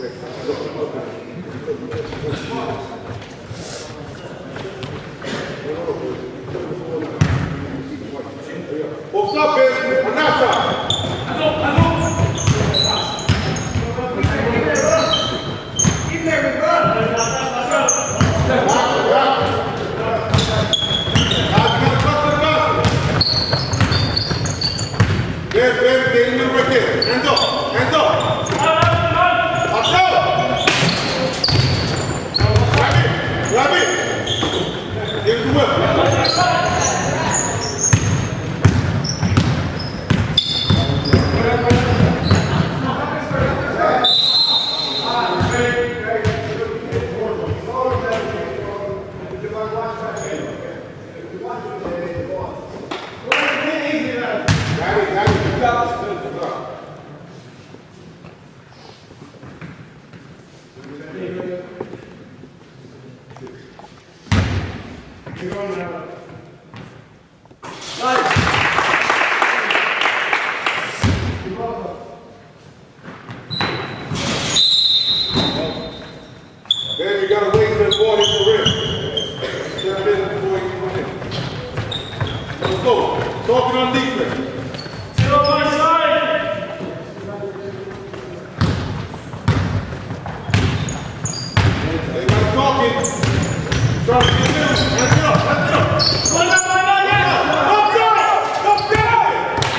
What's up, baby? On that side. Hands up! Hands up! Watch out! Grab it! Grab it! Give it the whip! Then you gotta wait till the ball hits the rim. Step in before you come in. Let's go. Talking on defense. Sit on my side. Everybody talking. Trying to get in. Hands up. Hands up. Line up, line up, yeah. Up down. Up down.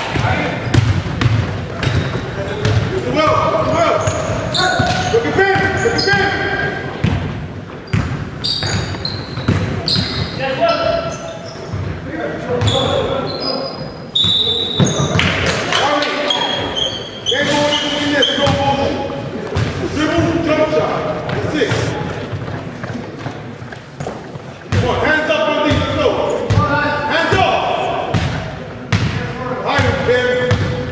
Use the well. Use the well. Look at Ben. Look at Ben. Jump shot. That's it. Come on, hands up on these. Let's go. Hands up. Higher, Ben.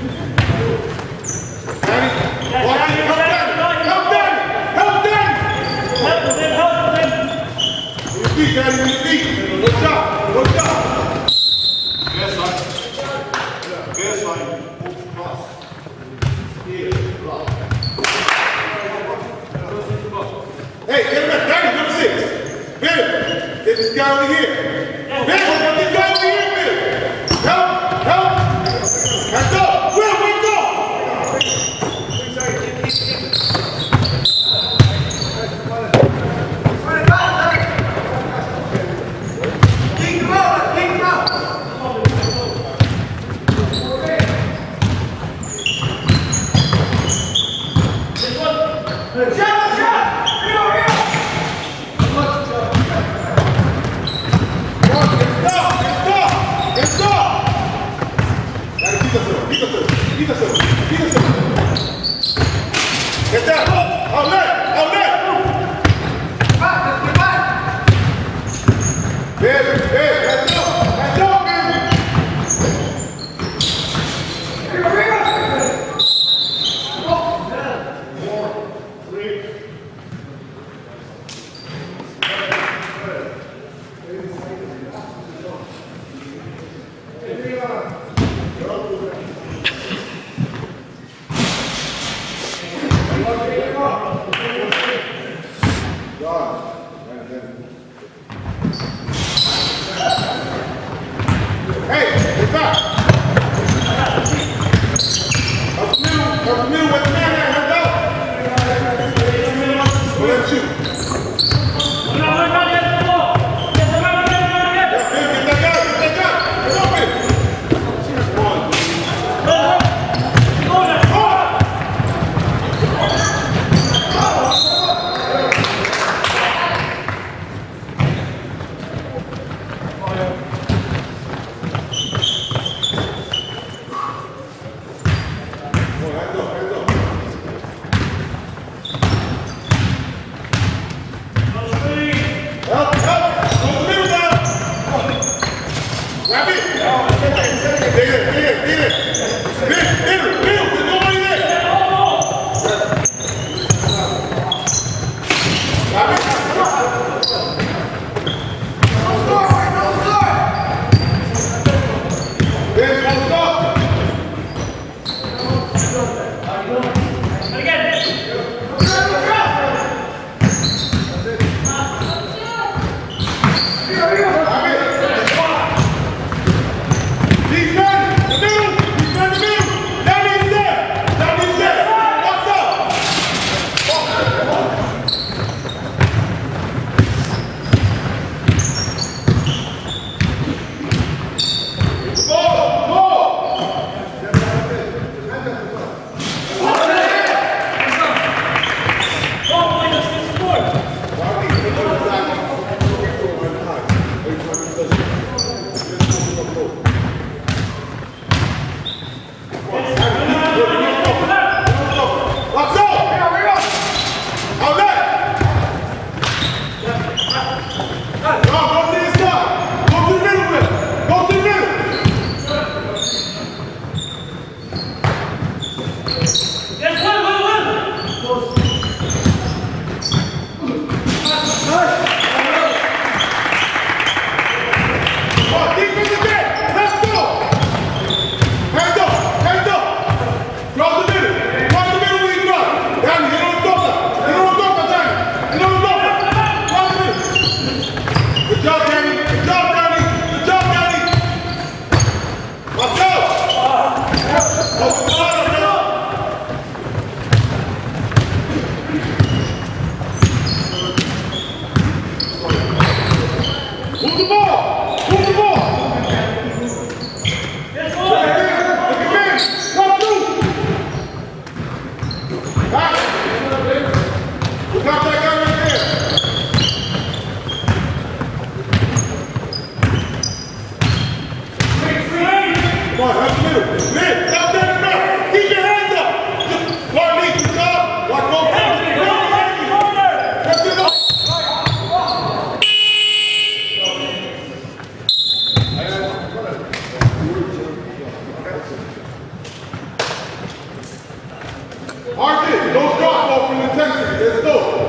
Danny. Watch it. Help Danny. Help Danny. Help Danny. Help him. On your feet, Danny. On your feet. Good job. Good job. Yes, son. Yes, son. Hey, get him back. Danny, number 6. Ben, get this guy over here. Ben, get this guy over here, Ben. Help, help. Hands up. Will, wake up. Keep him out. Keep him out. Stop! Man, stop that now. Keep your hands up. Watch me, good job. Watch both hands. Let's go. Archie, don't drop off from the Texans. Let's go.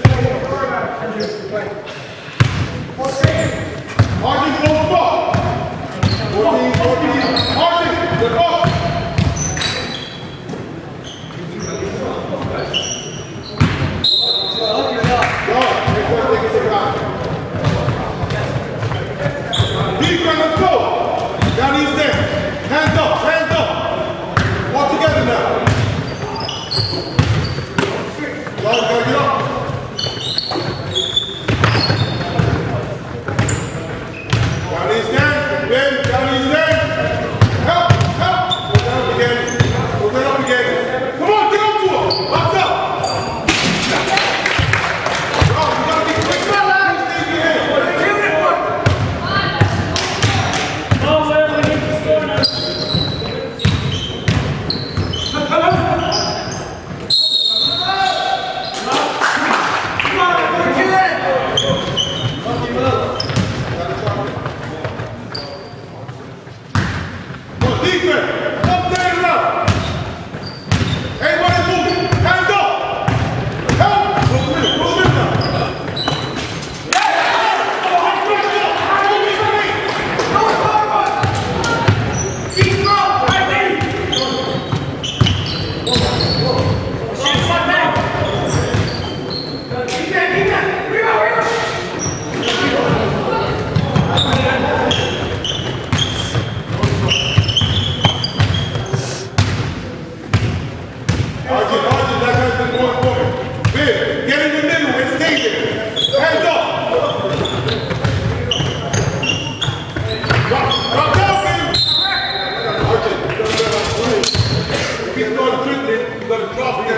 Archie, don't stop. 14, 14. Archie, the ball. Defense, let's go. Down these stairs. Hands up, hands up. Walk together now. Y'all gotta get up. Down these stairs, Ben, down these stairs. Help, help. Go down again. Go down again. Come on, get up to him. Box up. Bro, you gotta be quick. Please stay in your hand. Oh, well, we need to score now. Defense, up there and up. Everybody moving. Hands up. Help. Go with it. Go with it now. Archie, that guy's been going for it. Big, get in the middle and stay there. Hands up. Drop down, baby. Archie, if he's going to dribbling, you got to drop it.